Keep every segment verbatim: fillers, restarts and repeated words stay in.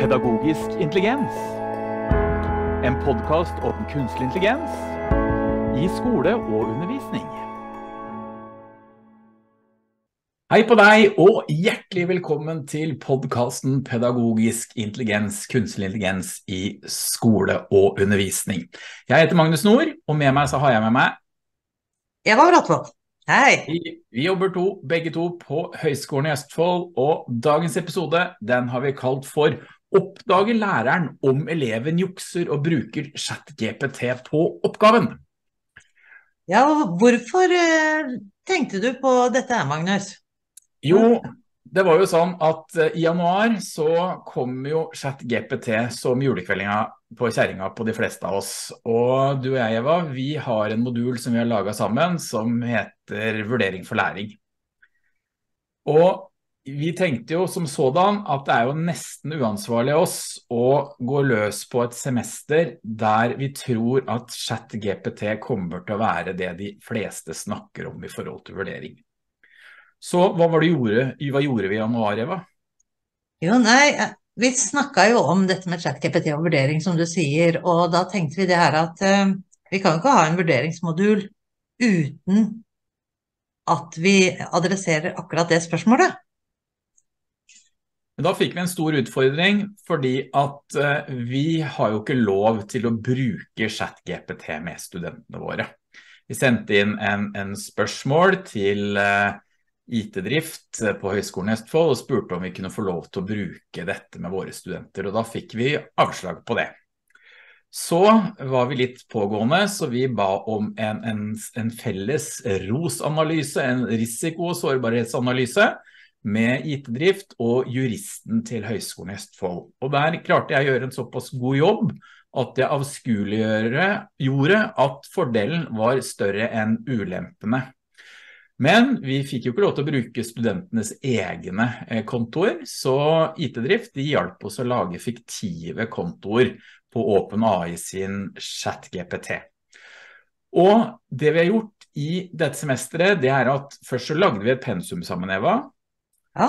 Pedagogisk intelligens. En podcast om kunstig intelligens i skole og undervisning. Hei på deg, og hjertelig velkommen til podcasten Pedagogisk intelligens, kunstig intelligens i skole og undervisning. Jeg heter Magnus Nord, og med meg så har jeg med meg Eva Bratvold. Hei! Vi, vi jobber to, begge to på Høgskolen i Østfold, og dagens episode, den har vi kalt for Oppdager læreren om eleven jukser og bruker ChatGPT på oppgaven. Ja, hvorfor eh, tenkte du på dette her, Magnus? Jo, det var jo sånn at eh, i januar så kom jo ChatGPT som julekveldinga på kjæringa på de fleste av oss. Og du og jeg, Eva, vi har en modul som vi har laget sammen som heter Vurdering for læring. Og vi tenkte jo som sådan at det er jo nesten uansvarlig av oss å gå løs på et semester der vi tror at ChatGPT kommer til å være det de fleste snakker om i forhold til vurdering. Så hva var det gjorde, hva gjorde vi i januar, Eva? Jo, nei, vi snakket jo om dette med ChatGPT og vurdering, som du sier, og da tenkte vi det her at eh, vi kan ikke ha en vurderingsmodul uten at vi adresserer akkurat det spørsmålet. Men da fikk vi en stor utfordring, fordi at uh, vi har jo ikke lov til å bruke ChatGPT med studentene våre. Vi sendte inn en, en spørsmål til uh, I T-drift på Høgskolen i Østfold og spurte om vi kunne få lov til å bruke dette med våre studenter, og da fikk vi avslag på det. Så var vi litt pågående, så vi ba om en, en, en felles ROS-analyse, en risiko- og sårbarhetsanalyse, med I T-drift og juristen til Høgskolen i Østfold. Og der klarte jeg å gjøre en såpass god jobb at jeg avskueliggjorde at fordelen var større enn ulempene. Men vi fikk jo ikke lov til å bruke studentenes egne kontoer, så I T-drift de hjalp oss å lage fiktive kontoer på OpenAI sin ChatGPT. Og det vi har gjort i dette semesteret, det er at først så lagde vi et pensum sammen, Eva. Ja.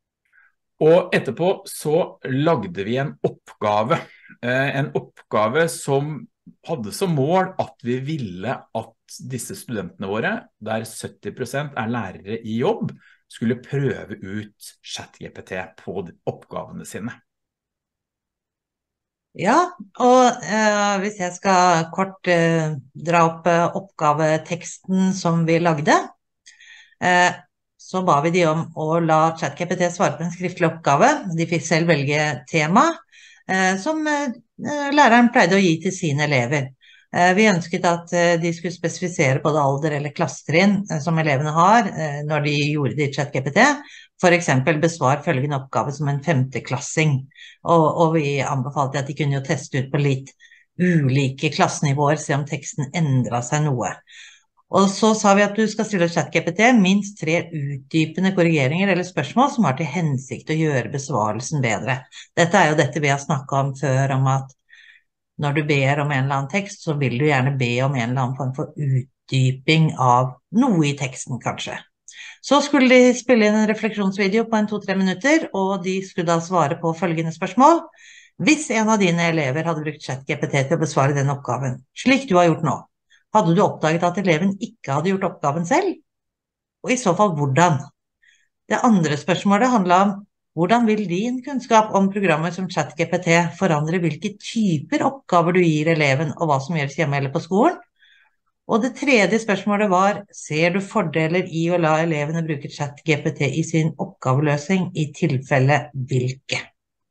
Og etterpå så lagde vi en oppgave, en oppgave som hadde som mål at vi ville at disse studentene våre, der sytti prosent er lærere i jobb, skulle prøve ut ChatGPT på oppgavene sine. Ja, og eh, hvis jeg skal kort eh, dra opp eh, oppgaveteksten som vi lagde, eh, så ba vi de om å la ChatGPT svare på en skriftlig oppgave. De fikk selv velge tema, eh, som eh, læreren pleide å gi til sine elever. Eh, vi ønsket at eh, de skulle spesifisere både alder eller klassetrinn eh, som elevene har eh, når de gjorde det i ChatGPT. For eksempel besvar følgende oppgave som en femteklassing. Og, og vi anbefalte at de kunne jo teste ut på litt ulike klassenivåer, se om teksten endret seg noe. Og så sa vi at du skal stille ChatGPT minst tre utdypende korrigeringer eller spørsmål som har til hensikt å gjøre besvarelsen bedre. Dette er jo dette vi har snakket om før, om at når du ber om en eller annen tekst, så vil du gjerne be om en eller annen form for utdyping av noe i teksten, kanskje. Så skulle de spille inn en refleksjonsvideo på en to-tre minutter, og de skulle da svare på følgende spørsmål. Hvis en av dine elever hadde brukt ChatGPT til å besvare den oppgaven, slik du har gjort nå, hadde du oppdaget at eleven ikke hadde gjort oppgaven selv? Og i så fall, hvordan? Det andre spørsmålet handlet om hvordan vil din kunnskap om programmer som ChatGPT forandre hvilke typer oppgaver du gir eleven, og hva som gjøres hjemme eller på skolen? Og det tredje spørsmålet var, ser du fordeler i å la elevene bruke ChatGPT i sin oppgaveløsning, i tilfelle hvilke?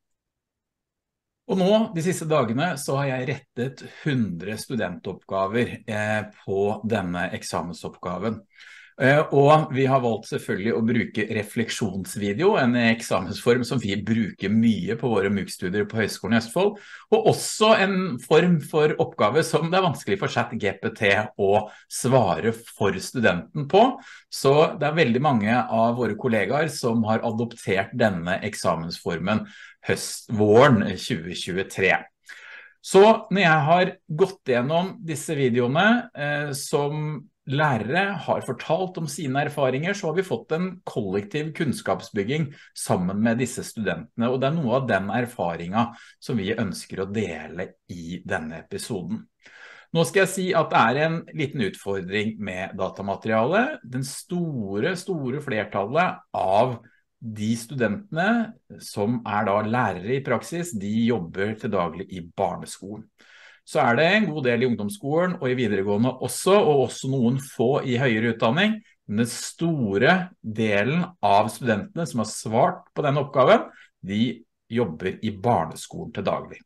Og nå, de siste dagene, så har jeg rettet hundre studentoppgaver eh, på denne eksamensoppgaven. Eh, og vi har valgt selvfølgelig å bruke refleksjonsvideo, en eksamensform som vi bruker mye på våre MOOC-studier på Høgskolen i Østfold, og også en form for oppgave som det er vanskelig for ChatGPT å svare for studenten på. Så det er veldig mange av våre kollegaer som har adoptert denne eksamensformen høst, våren tjue tjuetre. Så når jeg har gått gjennom disse videoene eh, som lærere har fortalt om sine erfaringer, så har vi fått en kollektiv kunnskapsbygging sammen med disse studentene, og det er noe av den erfaringen som vi ønsker å dele i denne episoden. Nå skal jeg si at det er en liten utfordring med datamaterialet. Den store, store flertallet av de studentene som er da lærere i praksis, de jobber til daglig i barneskolen. Så er det en god del i ungdomsskolen og i videregående også, og også noen få i høyere utdanning. Men den store delen av studentene som har svart på denne oppgaven, de jobber i barneskolen til daglig.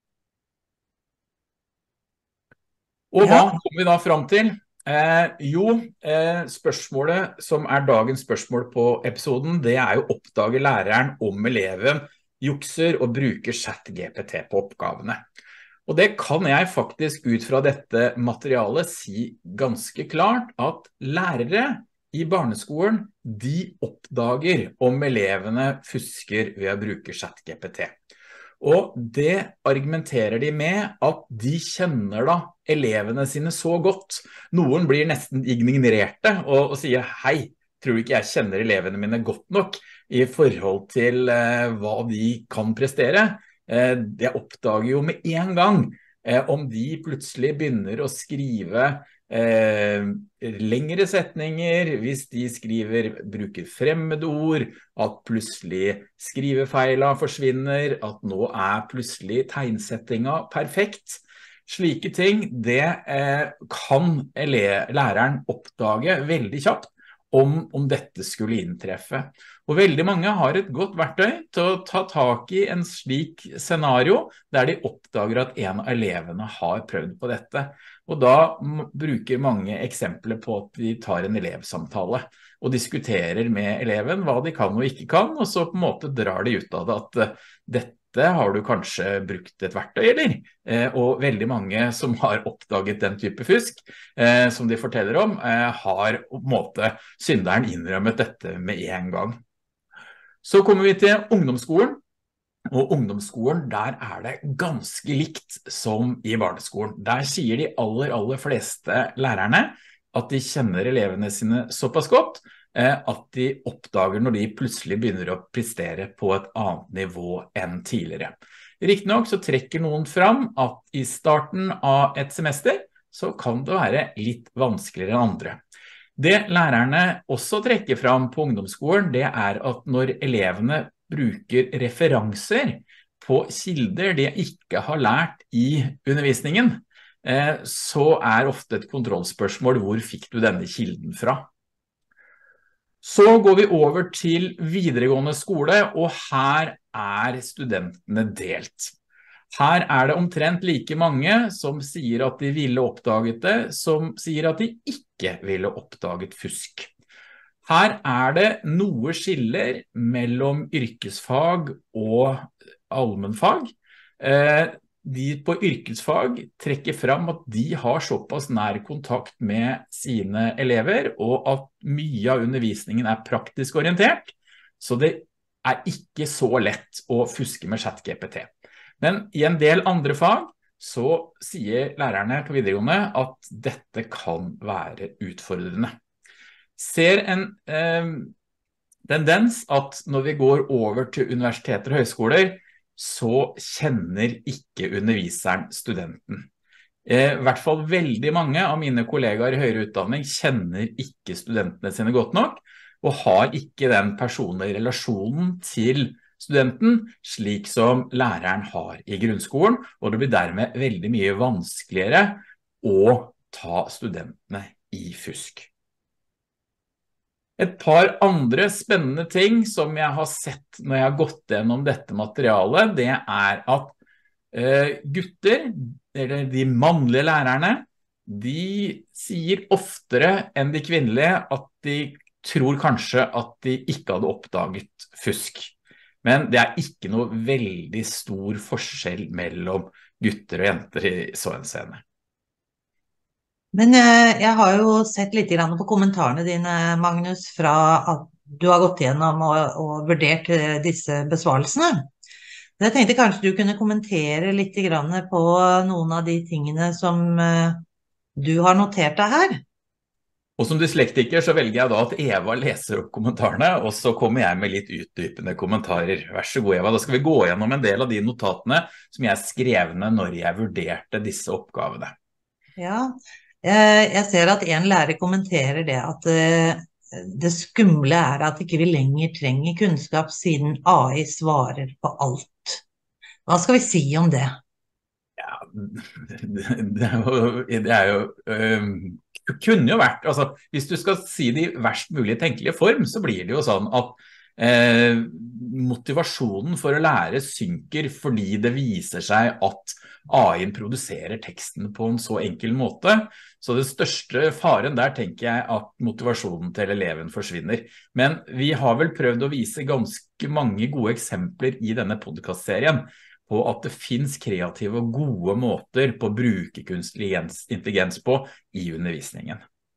Og hva kommer vi da fram til? Eh, jo, eh, spørsmålet som er dagens spørsmål på episoden, det er jo oppdager læreren om eleven jukser og bruker ChatGPT på oppgavene. Og det kan jeg faktisk ut fra dette materialet si ganske klart at lærere i barneskolen, de oppdager om elevene fusker ved å bruke ChatGPT. Og det argumenterer de med at de kjenner da elevene sine så godt. Noen blir nesten ignorerte og, og sier, hei, tror du ikke jeg kjenner elevene mine godt nok i forhold til eh, hva de kan prestere? Eh, jeg oppdager jo med en gang eh, om de plutselig begynner å skrive Eh, lengre setninger, hvis de skriver, bruker fremmede ord, at plutselig skrivefeila forsvinner, at nå er plutselig tegnsettinga perfekt. Slike ting, det eh, kan læreren oppdage veldig kjapt om, om dette skulle inntreffe. Og veldig mange har et godt verktøy til å ta tak i en slik scenario der de oppdager at en av elevene har prøvd på dette. Og da bruker mange eksempler på at de tar en elevsamtale og diskuterer med eleven hva de kan og ikke kan, og så på en måte drar de ut av det at dette har du kanskje brukt et verktøy, eller? Og veldig mange som har oppdaget den type fusk, som de forteller om, har på en måte synderen innrømmet dette med en gang. Så kommer vi til ungdomsskolen. Og ungdomsskolen, der er det ganske likt som i barneskolen. Der sier de aller, aller fleste lærerne at de kjenner elevene sine såpass godt, at de oppdager når de plutselig begynner å prestere på et annet nivå enn tidligere. Riktignok så trekker noen fram at i starten av et semester så kan det være litt vanskeligere enn andre. Det lærerne også trekker fram på ungdomsskolen, det er at når elevene bruker referanser på kilder de ikke har lært i undervisningen, så er ofte et kontrollspørsmål, hvor fikk du denne kilden fra? Så går vi over til videregående skole, og her er studentene delt. Her er det omtrent like mange som sier at de ville oppdaget det, som sier at de ikke ville oppdaget fusk. Her er det noe skiller mellom yrkesfag og allmennfag. De på yrkesfag trekker fram at de har såpass nær kontakt med sine elever, og at mye av undervisningen er praktisk orientert, så det er ikke så lett å fuske med ChatGPT. Men i en del andre fag så sier lærerne på videregående at dette kan være utfordrende. Ser en eh, tendens at når vi går over til universiteter og høyskoler, så kjenner ikke underviseren studenten. Eh, I hvert fall veldig mange av mine kollegaer i høyere utdanning kjenner ikke studentene sine godt nok, og har ikke den personlige relasjonen til studenten, slik som læreren har i grunnskolen, og det blir dermed veldig mye vanskeligere å ta studentene i fusk. Et par andre spennende ting som jeg har sett når jeg har gått gjennom dette materialet, det er at eh, gutter, eller de mannlige lærerne, de sier oftere enn de kvinnelige at de tror kanskje at de ikke hadde oppdaget fusk. Men det er ikke noe veldig stor forskjell mellom gutter og jenter i så en scene. Men jeg har jo sett litt grann på kommentarene dine, Magnus, fra at du har gått gjennom og, og vurdert disse besvarelsene. Jeg tenkte kanskje du kunne kommentere litt grann på noen av de tingene som du har notert deg her. Og som dyslektiker så velger jeg da at Eva leser opp kommentarene, og så kommer jeg med litt utdypende kommentarer. Vær så god, Eva. Da skal vi gå gjennom en del av de notatene som jeg skrev ned når jeg vurderte disse oppgavene. Ja, eh, jeg ser at en lærer kommenterer det at eh, det skumle er at ikke vi lenger trenger kunnskap siden A I svarer på alt. Hva skal vi si om det? Ja, det, det er jo, det er jo øhm, kunne jo vært, altså hvis du skal si det i verst mulig tenkelige form, så blir det jo sånn at eh, motivasjonen for å lære synker fordi det viser seg at A I-en produserer teksten på en så enkel måte. Så det største faren der tenker jeg at motivasjonen til eleven forsvinner. Men vi har vel prøvd å vise ganske mange gode eksempler i denne podcastserien på at det finnes kreative og gode måter på å bruke kunstig intelligens på i undervisningen.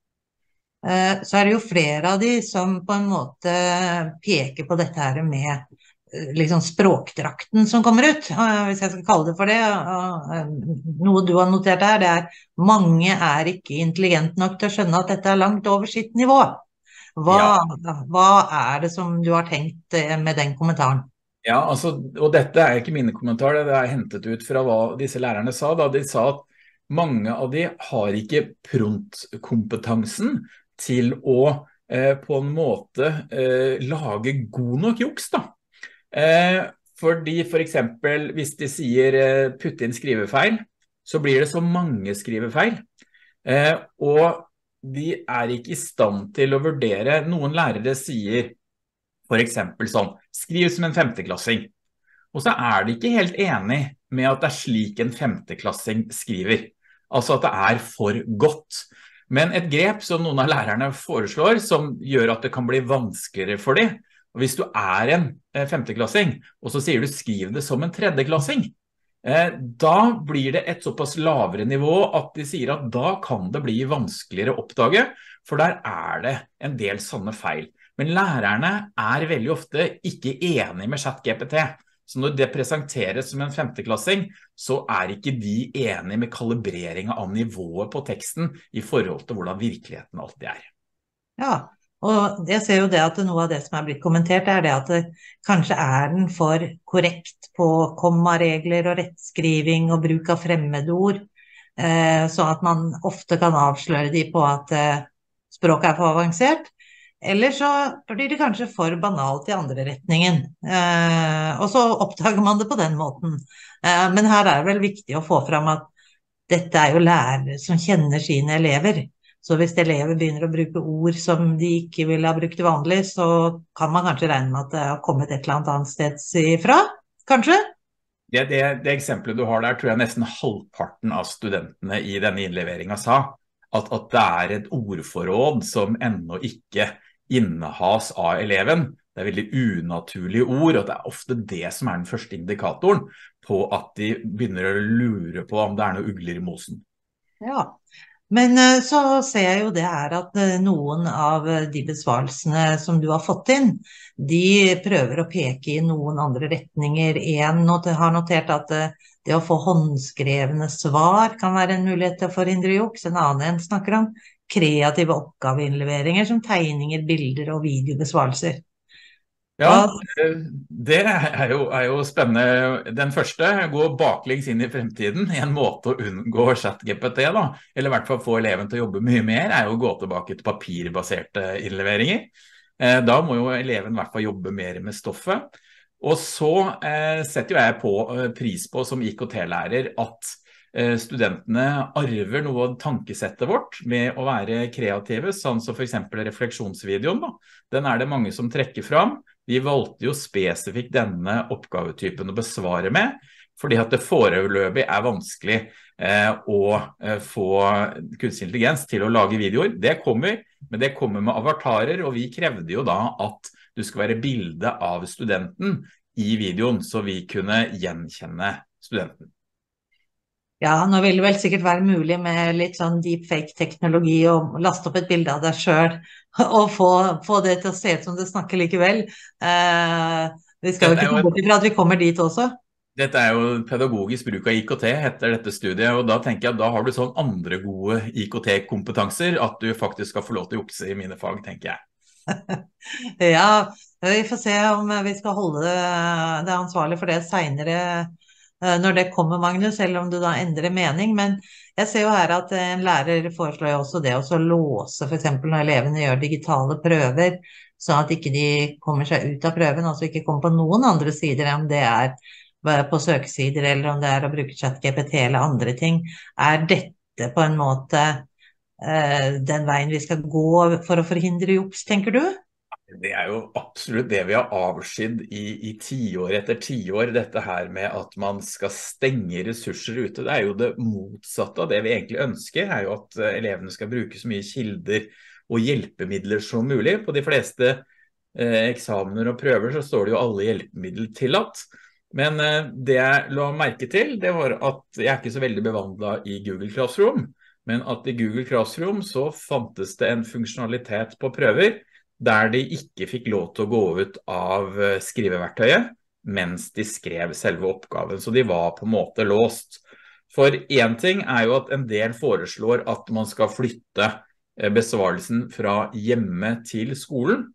Eh, Så er det jo flere av de som på en måte peker på dette her med eh, liksom språkdrakten som kommer ut, eh, hvis jeg skal kalle det for det. Og, eh, Noe du har notert her, det er mange er ikke intelligent nok til å skjønne at dette er langt over sitt nivå. Hva, Ja. hva er det som du har tenkt eh, med den kommentaren? Ja, altså, og dette er ikke mine kommentarer, det er hentet ut fra hva disse lærerne sa. Da. De sa at mange av de har ikke promptkompetansen til å eh, på en måte eh, lage god nok juks. Da. Eh, fordi for eksempel hvis de sier eh, putt inn skrivefeil, så blir det så mange skrivefeil. Eh, og de er ikke i stand til å vurdere, noen lærere sier for eksempel sånn, skriv som en femteklassing. Og så er de ikke helt enig med at det er slik en femteklassing skriver. Altså at det er for godt. Men et grep som noen av lærerne foreslår, som gjør at det kan bli vanskeligere for dem, og hvis du er en femteklassing, og så sier du skriv det som en tredjeklassing, da blir det et såpass lavere nivå at de sier at da kan det bli vanskeligere å oppdage, for der er det en del sånne feil. Men lærerne er veldig ofte ikke enige med ChatGPT. Så når det presenteres som en femteklassing, så er ikke de enige med kalibreringen av nivået på teksten i forhold til hvordan virkeligheten alltid er. Ja, og jeg ser jo det at noe av det som er blitt kommentert er det at det, kanskje er den for korrekt på kommaregler og rettskriving og bruk av fremmedord, eh, så at man ofte kan avsløre de på at eh, språket er for avansert. Eller så blir det kanskje for banalt i andre retningen, eh, og så oppdager man det på den måten. Eh, men her er det vel viktig å få fram at dette er jo lærere som kjenner sine elever. Så hvis elever begynner å bruke ord som de ikke ville ha brukt vanlig, så kan man kanskje regne med at det har kommet et eller annet steds ifra, kanskje? Det, det, det eksempelet du har der, tror jeg nesten halvparten av studentene i denne innleveringen sa, at, at det er et ordforråd som ennå ikke innehas av eleven. Det er veldig unaturlige ord, og det er ofte det som er den første indikatoren på at de begynner å lure på om det er noe ugler i mosen. Ja, men så ser jeg jo det er at noen av de besvarelsene som du har fått inn, de prøver å peke i noen andre retninger. En har notert at det å få håndskrevne svar kan være en mulighet til å forhindre juks. En annen snakker om kreative oppgaveinnleveringer som tegninger, bilder og videobesvarelser. Ja, det er jo, er jo spennende. Den første, gå baklengs inn i fremtiden, en måte å unngå ChatGPT da, eller i hvert fall få eleven til å jobbe mye mer, er jo å gå tilbake til papirbaserte innleveringer. Da må jo eleven i hvert fall jobbe mer med stoffet. Og så eh, setter jo jeg på eh, pris på som I K T-lærer at studentene arver noe av tankesettet vårt med å være kreative, sånn som for eksempel refleksjonsvideoen. Da. Den er det mange som trekker fram. Vi valgte jo spesifikt denne oppgavetypen å besvare med, fordi at det foreløpig er vanskelig eh, å eh, få kunstig intelligens til å lage videoer. Det kommer, men det kommer med avatarer, og vi krevde jo da at du skal være bilde av studenten i videoen, så vi kunne gjenkjenne studenten. Ja, nå vil det vel sikkert være mulig med litt sånn deepfake-teknologi å laste opp et bilde av deg selv og få, få det til å se ut som det snakker likevel. Eh, vi skal jo ikke gå bort ifra at vi kommer dit også. Dette er jo pedagogisk bruk av I K T, heter dette studiet, og da tenker jeg at da har du sånn andre gode I K T-kompetanser, at du faktisk skal få lov til å jukse i mine fag, tenker jeg. Ja, vi får se om vi skal holde det, det ansvarlig for det senere, eh, når det kommer, Magnus, eller om du da endrer mening. Men jeg ser jo her at en lærer foreslår jo også det å så låse, for eksempel når elevene gjør digitale prøver, sånn at ikke de kommer seg ut av prøven, altså ikke kommer på noen andre sider, om det er på søkesider, eller om det er å bruke ChatGPT eller andre ting. Er dette på en måte eh, den veien vi skal gå for å forhindre juks, tenker du? Det er jo absolutt det vi har avskydd i, i tiår etter tiår, dette her med at man skal stenge ressurser ute. Det er jo det motsatte av det vi egentlig ønsker, er jo at eh, elevene skal bruke så mye kilder og hjelpemidler som mulig. På de fleste eh, eksamener og prøver så står det jo alle hjelpemidler tillatt. Men eh, det jeg la merke til, det var at jeg er ikke så veldig bevandret i Google Classroom, men at i Google Classroom så fantes det en funksjonalitet på prøver, der de ikke fikk lov til å gå ut av skriveverktøyet mens de skrev selve oppgaven, så de var på en måte låst. For en ting er jo at en del foreslår at man skal flytte besvarelsen fra hjemme til skolen,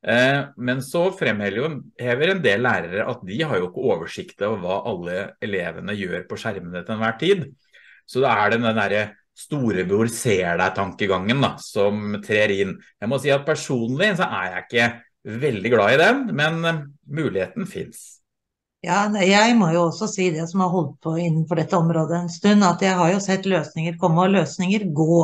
men så fremhever en del lærere at de har jo ikke oversikt over hva alle elevene gjør på skjermene til enhver tid. Så da er det den der storebror ser deg-tankegangen da, som trer inn. Jeg må si at personlig så er jeg ikke veldig glad i den, men muligheten finnes. Ja, jeg må jo også si det som har holdt på innenfor dette området en stund, at jeg har jo sett løsninger komme og løsninger gå.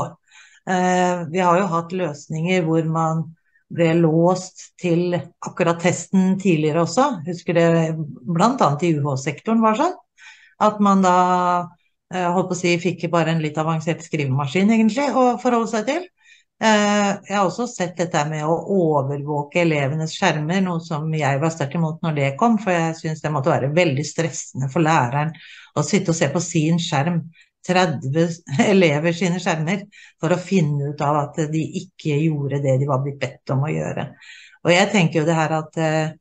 Eh, vi har jo hatt løsninger hvor man ble låst til akkurat testen tidligere også. Husker det blant annet i U H-sektoren var sånn, at man da Jeg holdt på å si, fikk bare en litt avansert skrivemaskin egentlig å forholde seg til. Jeg har også sett dette med å overvåke elevenes skjermer, noe som jeg var sterkt imot når det kom, for jeg synes det måtte være veldig stressende for læreren å sitte og se på sin skjerm, tretti elever sine skjermer, for å finne ut av at de ikke gjorde det de var blitt bedt om å gjøre. Og jeg tenker jo det her at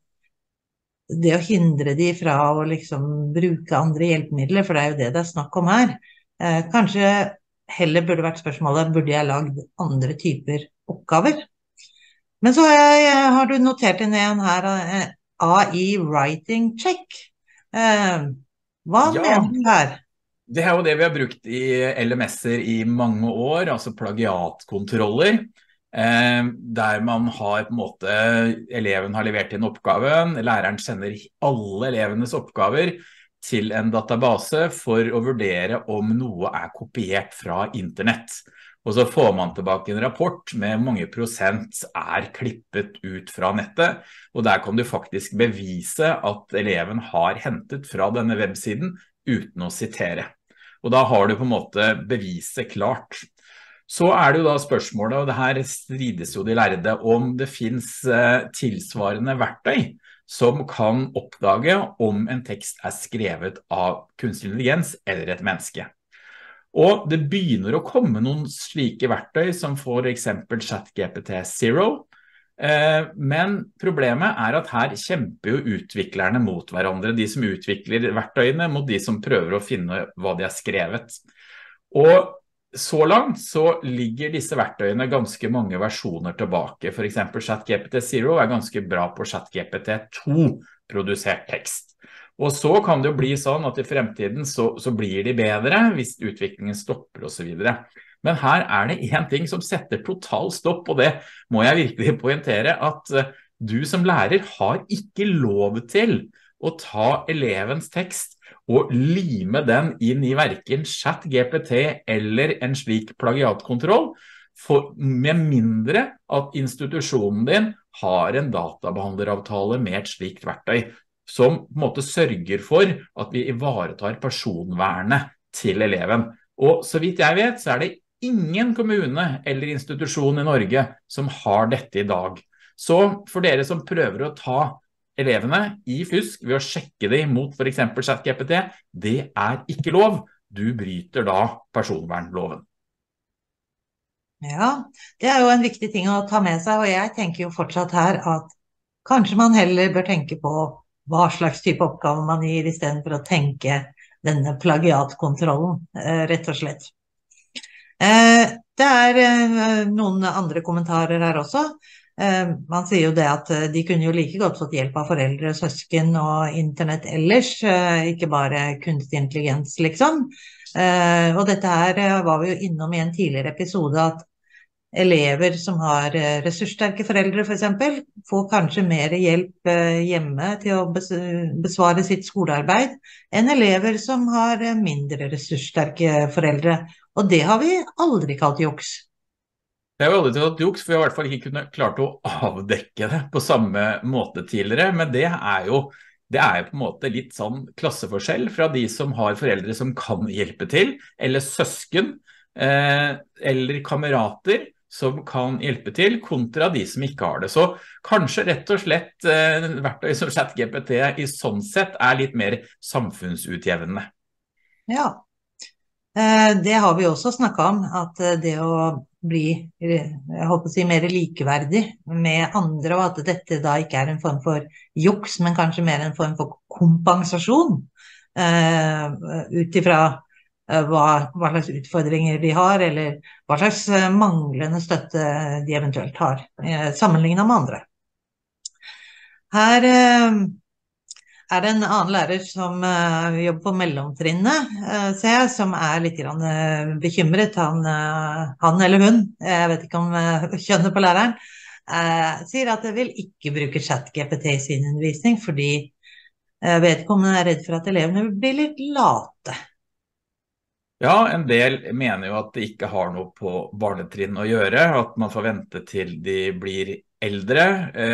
det å hindre de fra å liksom bruke andre hjelpemidler, for det er jo det det er snakk om her. Eh, kanskje heller burde vært spørsmålet, burde jeg lagd andre typer oppgaver? Men så har, jeg, har du notert inn en her, eh, A I Writing Check. Eh, hva Ja, mener du her? det er jo det vi har brukt i L M S-er i mange år, altså plagiatkontroller. Eh, der man har på en måte, eleven har levert inn oppgaven, læreren sender alle elevenes oppgaver til en database for å vurdere om noe er kopiert fra internett. Og så får man tilbake en rapport med hvor mange prosent er klippet ut fra nettet, og der kan du faktisk bevise at eleven har hentet fra denne websiden uten å sitere. Og da har du på en måte beviset klart. Så er det jo da spørsmålet, og det her strides jo de lærde, om det finnes tilsvarende verktøy som kan oppdage om en tekst er skrevet av kunstig intelligens eller et menneske. Og det begynner å komme noen slike verktøy som for eksempel ChatGPT Zero, men problemet er at her kjemper jo utviklerne mot hverandre, de som utvikler verktøyene mot de som prøver å finne hva de har skrevet. Og så langt så ligger disse verktøyene ganske mange versjoner tilbake. For eksempel ChatGPT Zero er ganske bra på ChatGPT to produsert tekst. Og så kan det jo bli sånn at i fremtiden så, så blir de bedre hvis utviklingen stopper og så videre. Men her er det en ting som setter total stopp, og det må jeg virkelig poengtere, at du som lærer har ikke lov til å ta elevens tekst og lime den inn i hverken ChatGPT eller en slik plagiatkontroll, for, med mindre at institusjonen din har en databehandleravtale med et slikt verktøy, som på en måte sørger for at vi ivaretar personvernet til eleven. Og så vidt jeg vet, så er det ingen kommune eller institusjon i Norge som har dette i dag. Så for dere som prøver å ta elevene i fusk ved å sjekke dem mot for eksempel ChatGPT, det er ikke lov. Du bryter da personvernloven. Ja, det er jo en viktig ting å ta med seg, og jeg tenker jo fortsatt her at kanskje man heller bør tenke på hva slags type oppgave man gir, i stedet for å tenke denne plagiatkontrollen, eh, rett og slett. Eh, det er eh, noen andre kommentarer her også. Eh, man sier jo det at eh, de kunne jo like godt fått hjelp av foreldre, søsken og internett ellers, eh, ikke bare kunstig intelligens, liksom. Eh, og dette her eh, var vi jo innom i en tidligere episode, at elever som har eh, ressurssterke foreldre, for eksempel, får kanskje mer hjelp eh, hjemme til å bes besvare sitt skolearbeid enn elever som har eh, mindre ressurssterke foreldre. Og det har vi aldri kalt juks. Det er jo aldri tatt juks, for vi har i hvert fall ikke kunnet klart å avdekke det på samme måte tidligere, men det er jo, det er jo på en måte litt sånn klasseforskjell fra de som har foreldre som kan hjelpe til, eller søsken, eh, eller kamerater som kan hjelpe til, kontra de som ikke har det. Så kanskje rett og slett eh, verktøy som ChatGPT i sånn sett er litt mer samfunnsutjevnende. Ja, eh, det har vi også snakket om, at eh, det å bli, jeg håper å si, mer likeverdig med andre, og at dette da ikke er en form for juks, men kanskje mer en form for kompensasjon, eh, ut ifra eh, hva, hva slags utfordringer de har, eller hva slags eh, manglende støtte de eventuelt har, eh, sammenlignet med andre. Her eh, er det en annen lærer som uh, jobber på mellomtrinnet, uh, ser jeg, som er litt grann, uh, bekymret. Han, uh, han eller hun, jeg vet ikke om uh, kjønnet på læreren, uh, sier at de vil ikke bruke ChatGPT i sin undervisning, fordi uh, vedkommende er redd for at elevene blir litt late. Ja, en del mener jo at det ikke har noe på barnetrinn å gjøre, at man får vente til de blir eldre,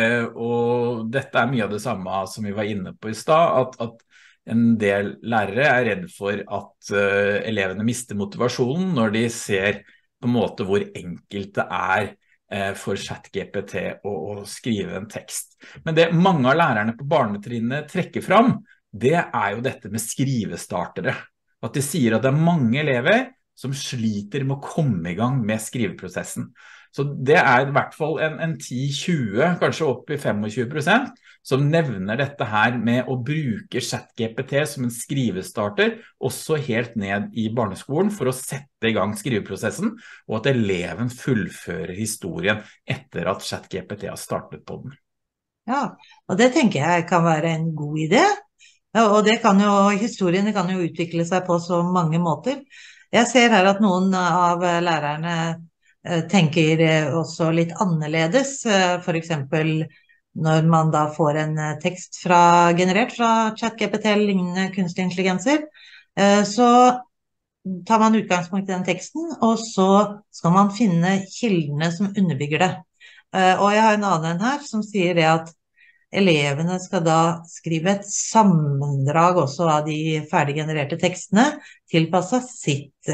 og dette er mye av det samme som vi var inne på i sted, at, at en del lærere er redd for at uh, elevene mister motivasjonen når de ser på en måte hvor enkelt det er uh, for ChatGPT å, å skrive en tekst. Men det mange av lærerne på barnetrinnet trekker fram, det er jo dette med skrivestartere. At de sier at det er mange elever som sliter med å komme i gang med skriveprosessen. Så det er i hvert fall en, en ti til tjue, kanskje opp i tjuefem prosent, som nevner dette her med å bruke ChatGPT som en skrivestarter, også helt ned i barneskolen, for å sette i gang skriveprosessen, og at eleven fullfører historien etter at ChatGPT har startet på den. Ja, og det tenker jeg kan være en god idé. Ja, og det kan jo, historiene kan jo utvikle seg på så mange måter. Jeg ser her at noen av lærerne tenker også litt annerledes, for eksempel når man da får en tekst fra, generert fra ChatGPT eller lignende kunstig intelligenser, så tar man utgangspunkt i den teksten, og så skal man finne kildene som underbygger det. Og jeg har en annen her som sier det at elevene skal da skrive et sammendrag også av de ferdiggenererte tekstene, tilpasset sitt,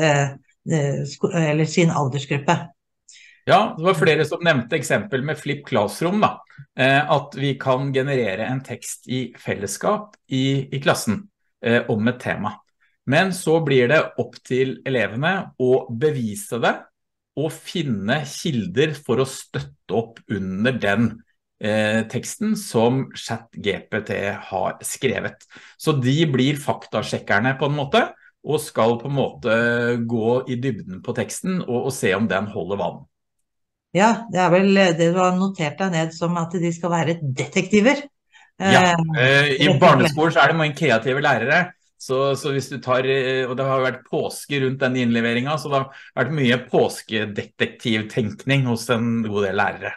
eller sin aldersgruppe. Ja, det var flere som nevnte eksempel med Flip Classroom da, at vi kan generere en tekst i fellesskap i, i klassen eh, om et tema. Men så blir det opp til elevene å bevise det og finne kilder for å støtte opp under den eh, teksten som ChatGPT har skrevet. Så de blir faktasjekkerne på en måte, og skal på en måte gå i dybden på teksten og, og se om den holder vann. Ja, det er vel det du har notert deg ned som at de skal være detektiver. Ja, eh, i barneskolen så er det mange kreative lærere, så, så hvis du tar, og det har vært påske rundt denne innleveringen, så det har vært mye påskedetektivtenkning hos en god del lærere.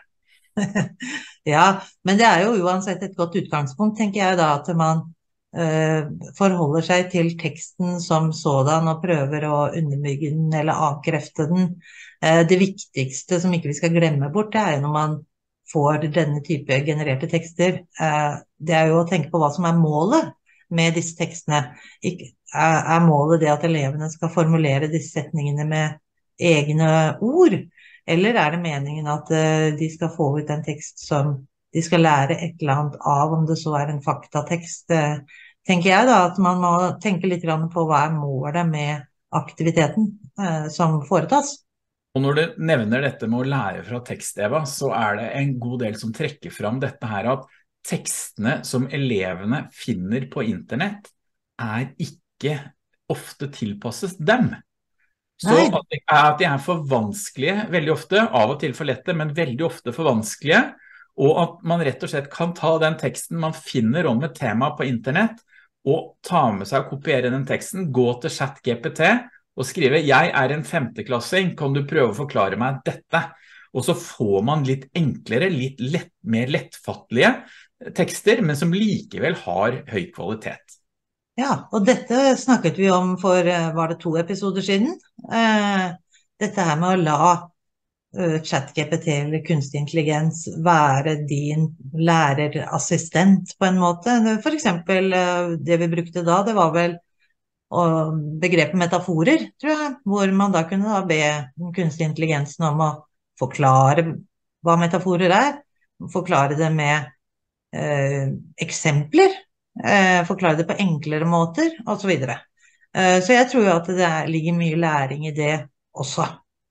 Ja, men det er jo uansett et godt utgangspunkt, tenker jeg da, at man uh, forholder seg til teksten som sådan og prøver å underbygge den eller avkrefte den. Det viktigste som ikke vi skal glemme bort, det er jo når man får denne type genererte tekster, det er jo å tenke på hva som er målet med disse tekstene. Er målet det at elevene skal formulere disse setningene med egne ord, eller er det meningen at de skal få ut en tekst som de skal lære et eller annet av, om det så er en faktatekst? Tenker jeg da at man må tenke litt på hva er målet med aktiviteten som foretas. Og når du nevner dette med å lære fra tekst, Eva, så er det en god del som trekker fram dette her at tekstene som elevene finner på internett er ikke ofte tilpasset dem. Så Nei, at de, er, at de er for vanskelige, veldig ofte, av og til for lette, men veldig ofte for vanskelige, og at man rett og slett kan ta den teksten man finner om et tema på internett, og ta med seg og kopiere den teksten, gå til ChatGPT og skrive «Jeg er en femteklassing, kan du prøve å forklare meg dette?» Og så får man litt enklere, litt lett, mer lettfattelige tekster, men som likevel har høy kvalitet. ja, og dette snakket vi om for, eh, var det to episoder siden? Eh, dette her med å la eh, ChatGPT eller kunstig intelligens være din lærerassistent på en måte. For eksempel eh, det vi brukte da, det var vel og begrepet metaforer, tror jeg, hvor man da kunne da be den kunstige intelligensen om å forklare hva metaforer er, forklare det med eh, eksempler, eh, forklare det på enklere måter, og så videre. Eh, så jeg tror jo at det er, ligger mye læring i det også.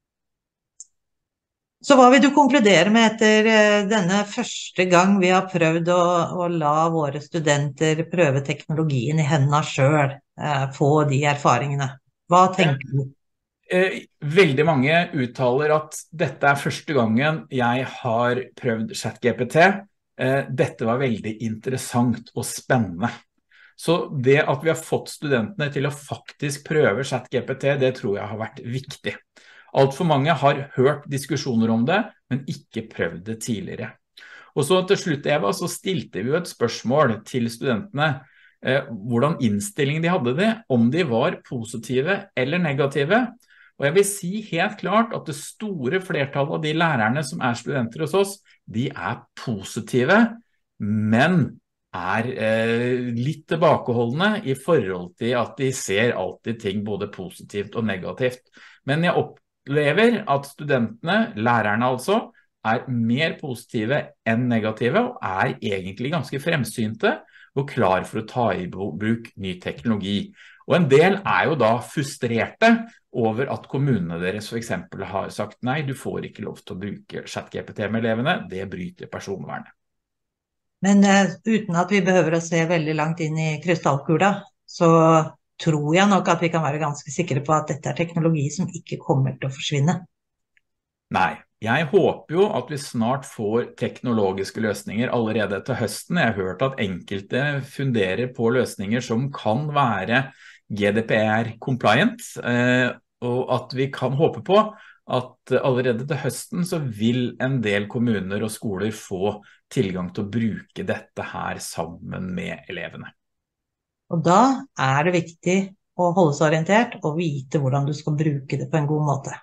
Så hva vil du konkludere med etter eh, denne første gang vi har prøvd å, å la våre studenter prøve teknologien i hendene selv, eh, få de erfaringene? Hva tenker du? Eh, Veldig mange uttaler at dette er første gangen jeg har prøvd ChatGPT. Eh, Dette var veldig interessant og spennende. Så det at vi har fått studentene til å faktisk prøve ChatGPT, det tror jeg har vært viktig. Alt for mange har hørt diskusjoner om det, men ikke prøvd det tidligere. Og så til slutt, Eva, så stilte vi jo et spørsmål til studentene, eh, hvordan innstillingen de hadde det, om de var positive eller negative. Og jeg vil si helt klart at det store flertallet av de lærerne som er studenter hos oss, de er positive, men er eh, litt tilbakeholdende i forhold til at de ser alltid ting både positivt og negativt. Men jeg opplever at studentene, lærerne altså, er mer positive enn negative og er egentlig ganske fremsynte og klar for å ta i bruk ny teknologi. Og en del er jo da frustrerte over at kommunene deres for eksempel har sagt nei, du får ikke lov til å bruke ChatGPT med elevene, det bryter personvernet. Men eh, uten at vi behøver å se veldig langt inn i krystallkula, så tror jeg nok at vi kan være ganske sikre på at dette er teknologi som ikke kommer til å forsvinne. Nei, jeg håper jo at vi snart får teknologiske løsninger allerede til høsten. Jeg har hørt at enkelte funderer på løsninger som kan være G D P R-compliant, og at vi kan håpe på at allerede til høsten så vil en del kommuner og skoler få tilgang til å bruke dette her sammen med elevene. Og da er det viktig å holde seg orientert og vite hvordan du skal bruke det på en god måte.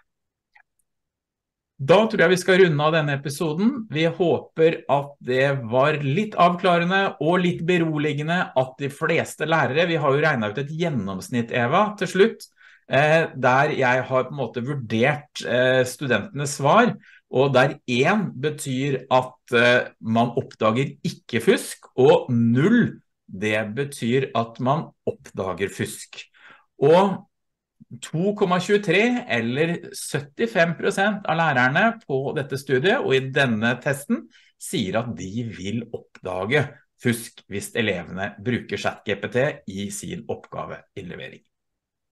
Da tror jeg vi skal runde av denne episoden. Vi håper at det var litt avklarende og litt beroligende at de fleste lærere, vi har jo regnet ut et gjennomsnitt, Eva, til slutt, eh, der jeg har på en måte vurdert eh, studentenes svar, og der én betyr at eh, man oppdager ikke fusk, og null, det betyr at man oppdager fusk. Og to komma tjuetre eller syttifem prosent av lærerne på dette studiet og i denne testen sier at de vil oppdage fusk hvis elevene bruker ChatGPT i sin oppgaveinnlevering.